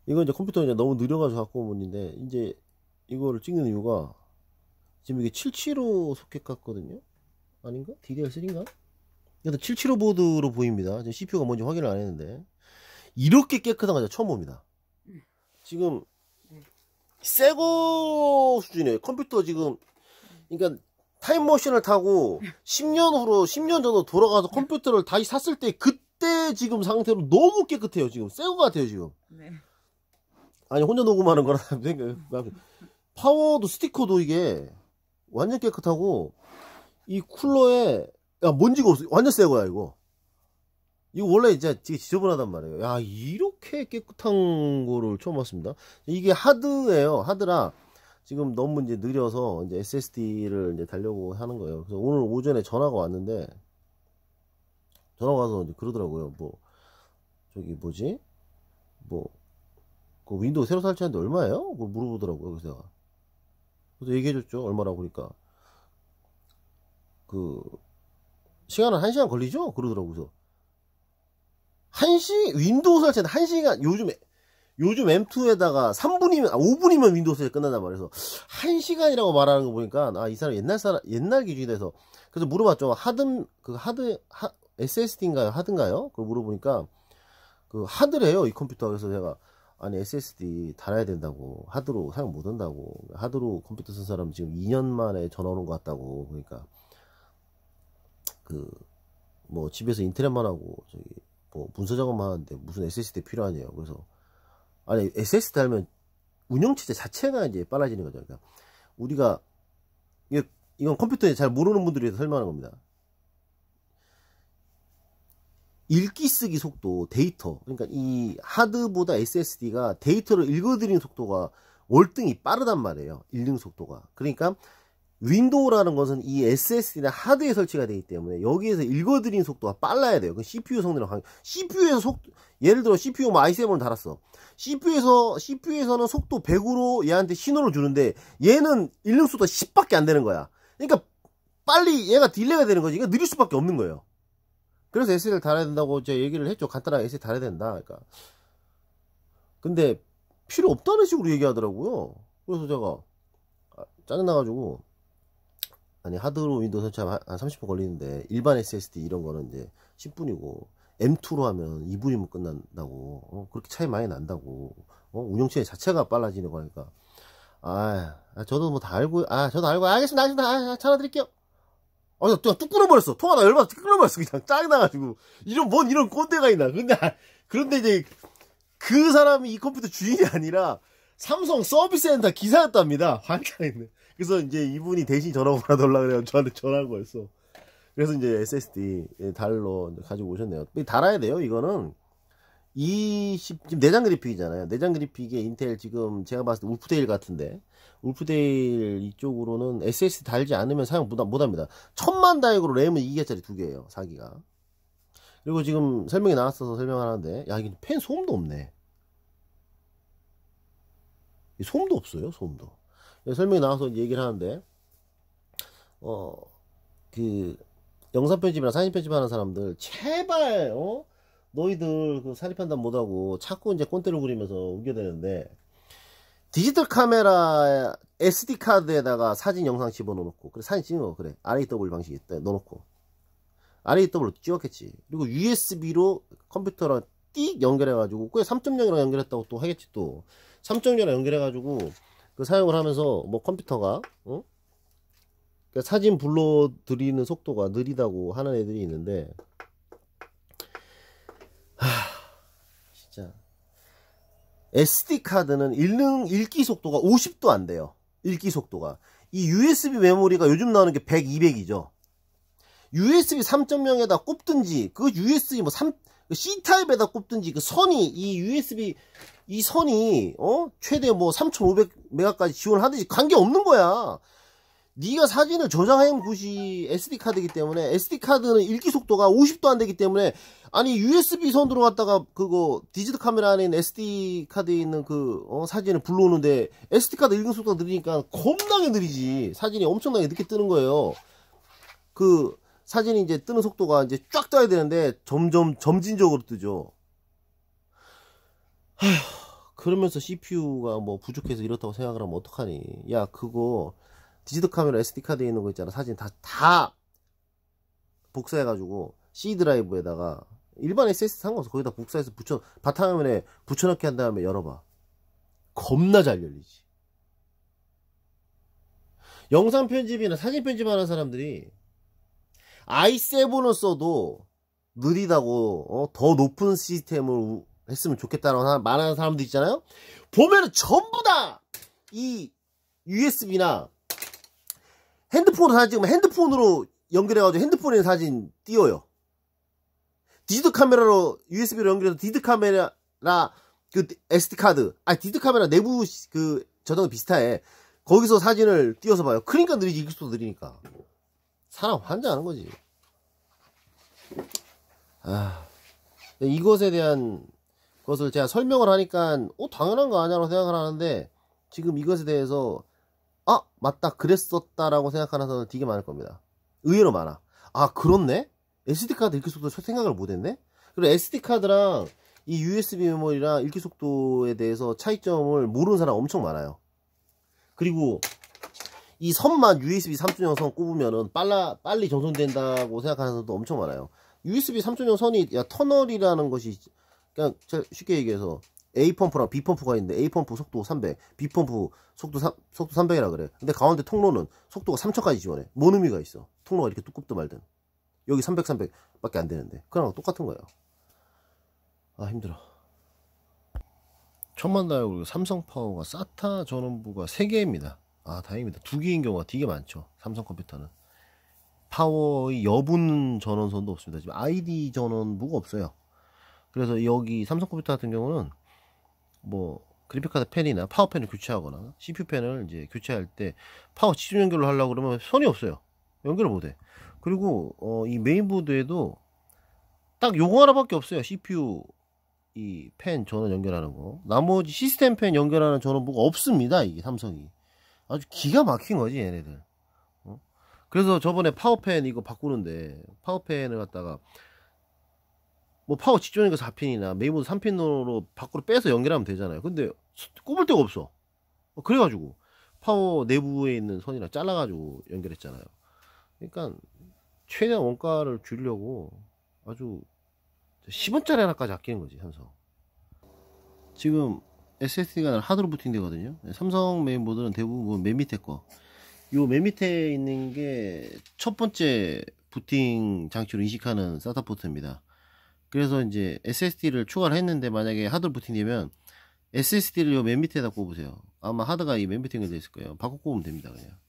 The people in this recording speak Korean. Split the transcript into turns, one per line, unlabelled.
이거 이제 컴퓨터가 이제 너무 느려가지고 갖고 온 건데, 이제 이거를 찍는 이유가, 지금 이게 775 소켓 같거든요? 아닌가? DDR3인가? 일단 775 보드로 보입니다. 지금 CPU가 뭔지 확인을 안 했는데. 이렇게 깨끗한 거 처음 봅니다. 지금, 새거 수준이에요. 컴퓨터 지금, 그러니까, 타임머신을 타고 10년 후로 10년 전으로 돌아가서 컴퓨터를 다시 샀을 때 그때 지금 상태로 너무 깨끗해요. 지금 새거 같아요 지금.
네.
아니 혼자 녹음하는 거라 생각. 파워도 스티커도 이게 완전 깨끗하고 이 쿨러에 야 먼지가 없어. 완전 새거야 이거. 이거 원래 진짜 되게 지저분하단 말이에요. 야 이렇게 깨끗한 거를 처음 봤습니다. 이게 하드예요. 하드라. 지금 너무 이제 느려서 이제 SSD를 이제 달려고 하는 거예요. 그래서 오늘 오전에 전화가 왔는데, 전화가 와서 이제 그러더라고요. 뭐, 저기 뭐지? 뭐, 그 윈도우 새로 설치하는데 얼마예요? 그걸 물어보더라고요. 그래서 제가. 그래서 얘기해줬죠. 얼마라고 그러니까. 그, 시간은 1시간 걸리죠? 그러더라고요. 그래서. 윈도우 설치하는데 1시간, 요즘 M2에다가 3분이면, 5분이면 윈도우 설치 끝난단 말이에요. 그래서 1시간이라고 말하는 거 보니까, 이 사람 옛날 기준이 돼서. 그래서 물어봤죠. SSD인가요? 하드인가요? 그걸 물어보니까, 그 하드래요, 이 컴퓨터. 그래서 제가, 아니, SSD 달아야 된다고. 하드로 사용 못 한다고. 하드로 컴퓨터 쓴 사람 지금 2년 만에 전화 오는 것 같다고. 그러니까, 뭐, 집에서 인터넷만 하고, 뭐, 문서 작업만 하는데 무슨 SSD 필요하냐고. 그래서, 아니 SSD 달면 운영체제 자체가 이제 빨라지는 거죠. 그러니까 우리가 이건 컴퓨터에 잘 모르는 분들이 위해서 설명하는 겁니다. 읽기 쓰기 속도, 데이터. 그러니까 이 하드보다 SSD가 데이터를 읽어드리는 속도가 월등히 빠르단 말이에요. 읽는 속도가. 그러니까 윈도우라는 것은 이 SSD나 하드에 설치가 되기 때문에 여기에서 읽어드리는 속도가 빨라야 돼요. 그 CPU 성능이랑 CPU에서 예를 들어 CPU 뭐 i7을 달았어. CPU에서는 속도 100으로 얘한테 신호를 주는데 얘는 읽는 속도가 10밖에 안 되는 거야. 그러니까 빨리 얘가 딜레이가 되는 거지. 이거 느릴 수밖에 없는 거예요. 그래서 SSD를 달아야 된다고 제가 얘기를 했죠. 간단하게 SSD 달아야 된다. 그러니까. 근데 필요 없다는 식으로 얘기하더라고요. 그래서 제가 짜증나가지고 아니 하드로 윈도우 설치하면 한 30분 걸리는데 일반 SSD 이런 거는 이제 10분이고 M2로 하면 2분이면 끝난다고. 그렇게 차이 많이 난다고. 운영체제 자체가 빨라지는 거니까. 저도 뭐 다 알고 저도 알고 알겠습니다. 전화 드릴게요. 그냥 뚝 끊어버렸어. 통화가 열받아서 뚝 끊어버렸어. 그냥 짜증나가지고 이런 꼰대가 있나. 그런데 이제 그 사람이 이 컴퓨터 주인이 아니라 삼성 서비스센터 기사였답니다. 환장했네. 그래서 이제 이분이 대신 전화 받아달라 그래요. 저한테 전화한 거였어. 그래서 이제 SSD 달러 가지고 오셨네요. 달아야 돼요. 이거는 지금 내장 그래픽이잖아요. 내장 그래픽에 인텔 지금 제가 봤을 때 울프데일 같은데 울프데일 이쪽으로는 SSD 달지 않으면 사용 못합니다. 1000만 다이으로 램은 2기가짜리 2개예요. 4기가. 그리고 지금 설명이 나왔어서 설명하는데 야 이게 펜 소음도 없네. 소음도 없어요. 소음도. 설명이 나와서 얘기를 하는데 영상 편집이나 사진 편집하는 사람들 제발 너희들 그 사립 판단 못하고 자꾸 이제 꼰대를 부리면서 우겨대는데 디지털 카메라 SD 카드에다가 사진 영상 집어넣고 그래 사진 찍는 거 그래 RAW 방식이 넣어놓고 RAW로 찍었겠지. 그리고 USB로 컴퓨터랑 띡 연결해가지고 그게 3.0이랑 연결했다고 또 하겠지. 또 3.0이랑 연결해가지고 그 사용을 하면서 뭐 컴퓨터가 그러니까 사진 불러드리는 속도가 느리다고 하는 애들이 있는데 진짜 SD 카드는 읽기 속도가 50도 안 돼요. 읽기 속도가 이 USB 메모리가 요즘 나오는 게 100, 200이죠. USB 3.0에다 꼽든지 그 USB 뭐 C타입에다 꼽든지 그 선이 이 USB 이 선이 최대 뭐 3500메가까지 지원하든지 관계없는 거야. 네가 사진을 저장한 곳이 SD카드이기 때문에 SD카드는 읽기 속도가 50도 안 되기 때문에 아니 USB 선으로 갖다가 그거 디지털 카메라 안에 있는 SD카드에 있는 사진을 불러오는데 SD카드 읽는 속도가 느리니까 겁나게 느리지. 사진이 엄청나게 늦게 뜨는 거예요. 그 사진이 이제 뜨는 속도가 이제 쫙 떠야 되는데 점진적으로 뜨죠. 그러면서 CPU가 뭐 부족해서 이렇다고 생각을 하면 어떡하니. 야, 그거 디지털 카메라 SD카드에 있는 거 있잖아. 사진 다 복사해가지고 C 드라이브에다가 일반 SSD 상관없어. 거기다 복사해서 바탕화면에 붙여넣기 한 다음에 열어봐. 겁나 잘 열리지. 영상 편집이나 사진 편집하는 사람들이 i7을 써도 느리다고 더 높은 시스템을 했으면 좋겠다라고 말하는 사람들 있잖아요. 보면은 전부 다 이 USB나 핸드폰으로 사진 찍으면 핸드폰으로 연결해가지고 핸드폰에 사진 띄워요. 디지털 카메라로 USB로 연결해서 디지털 카메라 그 SD 카드, 디지털 카메라 내부 그 저장도 비슷해. 거기서 사진을 띄워서 봐요. 그러니까 느리지. 익숙도 느리니까. 사람 환장하는 거지. 이것에 대한 것을 제가 설명을 하니까 당연한 거 아니야라고 생각을 하는데, 지금 이것에 대해서 맞다 그랬었다라고 생각하는 사람은 되게 많을 겁니다. 의외로 많아. 그렇네? SD카드 읽기 속도 생각을 못했네? 그리고 SD카드랑 이 USB 메모리랑 읽기 속도에 대해서 차이점을 모르는 사람 엄청 많아요. 그리고 이 선만 USB 3.0 선 꼽으면은 빨리 전송된다고 생각하는 사람도 엄청 많아요. USB 3.0 선이 터널이라는 것이, 그냥 쉽게 얘기해서 A 펌프랑 B 펌프가 있는데 A 펌프 속도 300, B 펌프 속도 300이라 그래. 근데 가운데 통로는 속도가 3000까지 지원해. 뭔 의미가 있어? 통로가 이렇게 두껍든 말든. 여기 300밖에 안 되는데. 그랑 똑같은 거예요. 힘들어. 천만다요. 그리고 삼성파워가 SATA 전원부가 3개입니다. 다행입니다. 2개인 경우가 되게 많죠. 삼성 컴퓨터는. 파워의 여분 전원선도 없습니다. 지금 ID 전원부가 없어요. 그래서 여기 삼성 컴퓨터 같은 경우는 뭐 그래픽카드 펜이나 파워펜을 교체하거나 CPU 펜을 이제 교체할 때 파워 지존 연결을 하려고 그러면 선이 없어요. 연결을 못해. 그리고 이 메인보드에도 딱 요거 하나밖에 없어요. CPU 이 펜 전원 연결하는 거. 나머지 시스템 펜 연결하는 전원부가 없습니다. 이게 삼성이 아주 기가 막힌 거지 얘네들. 그래서 저번에 파워펜 이거 바꾸는데 파워펜을 갖다가 뭐 파워 직전인 거 4핀이나 메인보드 3핀으로 밖으로 빼서 연결하면 되잖아요. 근데 꼽을 데가 없어. 그래가지고 파워 내부에 있는 선이랑 잘라가지고 연결했잖아요. 그러니까 최대한 원가를 줄이려고 아주 10원짜리 하나까지 아끼는 거지 삼성. 지금 SSD가 하드로 부팅 되거든요. 삼성 메인보드는 대부분 맨 밑에 거. 요 맨 밑에 있는 게 첫 번째 부팅 장치로 인식하는 SATA 포트입니다. 그래서 이제 SSD를 추가를 했는데, 만약에 하드로 부팅되면 SSD를 요 맨 밑에다 꼽으세요. 아마 하드가 이 맨 밑에 되어 있을 거예요. 바꿔 꼽으면 됩니다. 그냥.